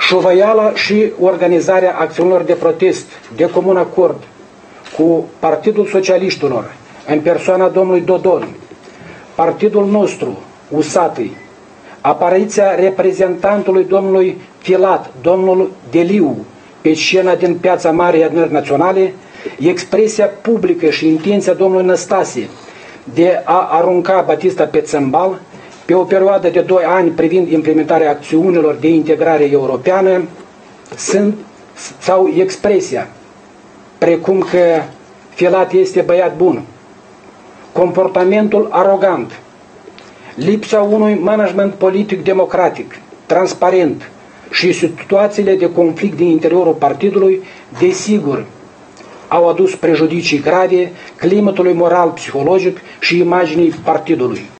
șovăiala și organizarea acțiunilor de protest de comun acord cu Partidul Socialiștilor, în persoana domnului Dodon, partidul nostru, USAT-ii, apariția reprezentantului domnului Filat, domnul Deliu, pe scena din Piața Mare Adunării Naționale, expresia publică și intenția domnului Năstase de a arunca Batista pe țâmbal pe o perioadă de 2 ani privind implementarea acțiunilor de integrare europeană sau expresia precum că Filat este băiat bun, comportamentul arogant, lipsa unui management politic democratic, transparent și situațiile de conflict din interiorul partidului, desigur, au adus prejudicii grave climatului moral-psihologic și imaginii partidului.